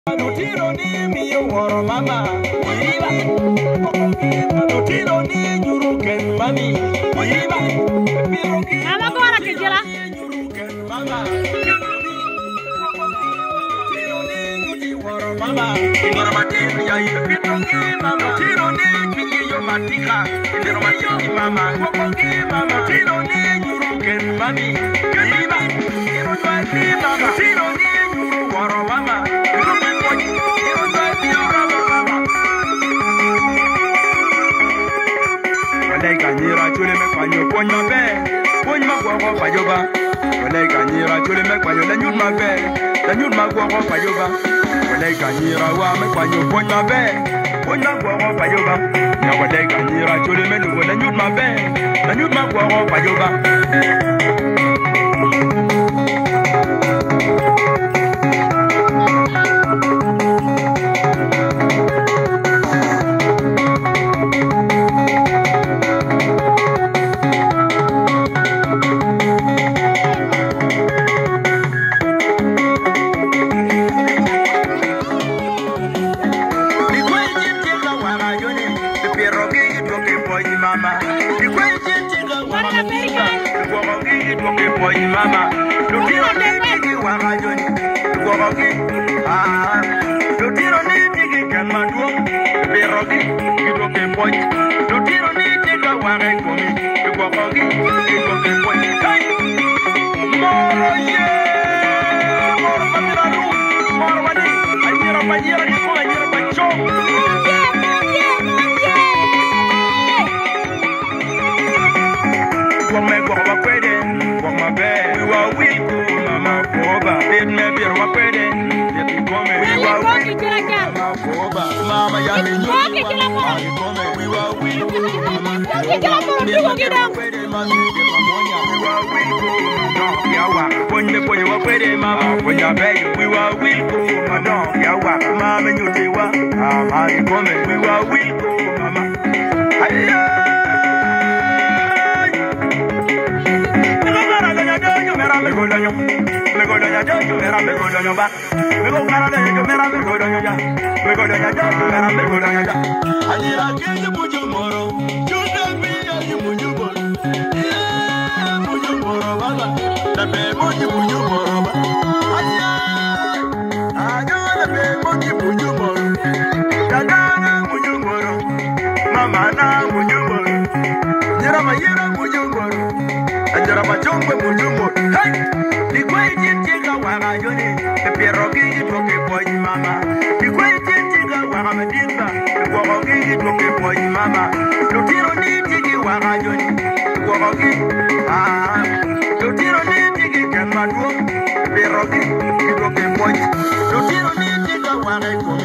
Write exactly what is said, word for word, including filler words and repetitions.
Tiro ni mi woro mama, iba. Tiro ni juruken mami, iba. Mama kora kejela. Mama. Tiro ni woro mama, woro mati ya ipitongi mama. Tiro ni kiyo matika, tiro mati mama. Mama, tiro ni juruken mami, iba. Tiro ni mama, tiro ni woro mama. Ganyira chule me kwanyo ponyo be ponyo ma gwa gwa pajoba wale ganyira chule me kwanyo la nyut ma be la nyut ma gwa gwa pajoba wale ganyira wa me kwanyo ponyo be ponyo ma gwa gwa pajoba ya wale ganyira chule me lu la nyut ma be la nyut ma gwa gwa pajoba Mama, you don't need to go ah, you don't need to get my room, be rocky, you don't get point. You don't need to go away for me, you go rocky, you don't get point. More, yeah, more money, more money. I hear a year, I hear a show. Come go up with it. We were weak, mama, Boba. It may be a wapede. We were weak, mama, Boba. Mama, Yami, we were weak, mama. We were weak, when the boy were pretty, mama, when you're baby, we were weak, mama, Yawa, mama, you say what? We were weak, mama. Me go doño, me go doña yo, yo era me go doño ba. Me go cara de yo, me era me go doño ya. Me go doña yo, yo era me go doño ya. Allí la que yo mucho moro, yo también allí mucho moro. Yeah, mucho moro baba, la pe mucho mucho moro ba. Allá, allá la pe mucho mucho moro. Dada mucho moro, mama na mucho moro. Yera ma yera mucho moro. Anjara ma chongwe mucho moro. Hey, the great Jinga Wagayoni, the Pierogi, Rocky Boy Mama. The great Jinga Wagamedinga, the Wagogi, Rocky Boy Mama. Lutiro Niki Wagayoni, the Wagogi, ah, Lutiro Niki Gamadu, Pierogi, Rocky Boy, Lutiro Niki Wagago.